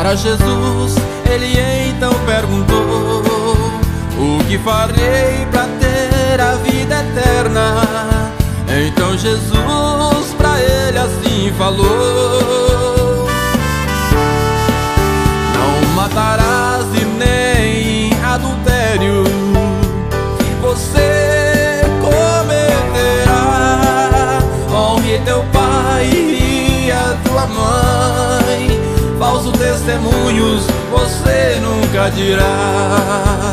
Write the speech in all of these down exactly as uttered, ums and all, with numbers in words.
Para Jesus ele então perguntou: o que farei para ter a vida eterna? Então Jesus pra ele assim falou: não matarás e nem adultério você cometerá. Honre teu pai e a tua mãe, falsos testemunhos você nunca dirás.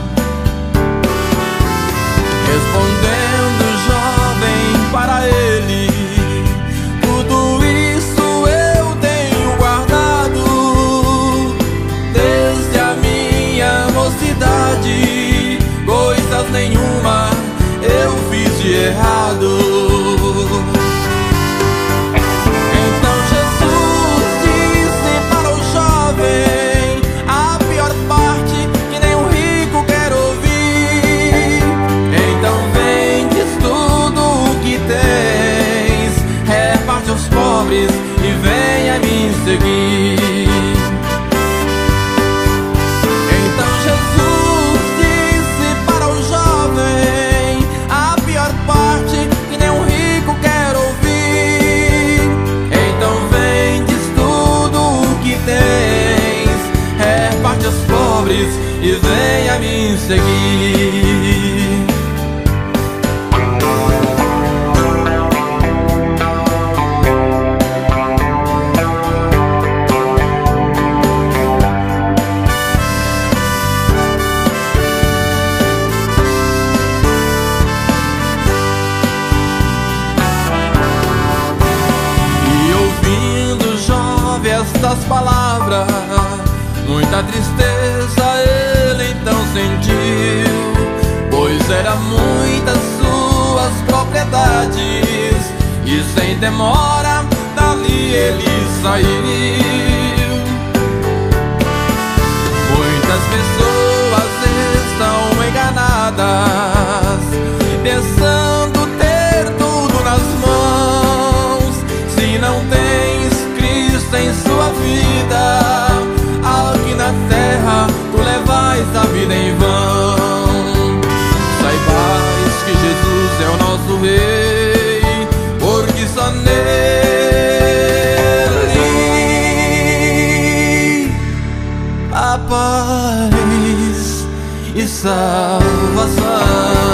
Respondendo o jovem para ele: tudo isso eu tenho guardado desde a minha mocidade, coisas nenhuma eu fiz de errado. Então Jesus disse para o jovem a pior parte que nem um rico quer ouvir: então vendes tudo o que tens, reparte aos pobres e venha me seguir. Então Jesus disse para o jovem a pior parte que nem um rico quer ouvir: então vendes tudo o que tens, reparte aos pobres e venha me seguir. Estas palavras, muita tristeza ele então sentiu, pois eram muitas suas propriedades, e sem demora dali ele saiu. Muitas pessoas estão enganadas, pensando ter tudo nas mãos. Se não tens Cristo em sua vida, aqui na terra tu levais a vida em vão. Saibais que Jesus é o nosso Rei, porque só nele há paz e salvação.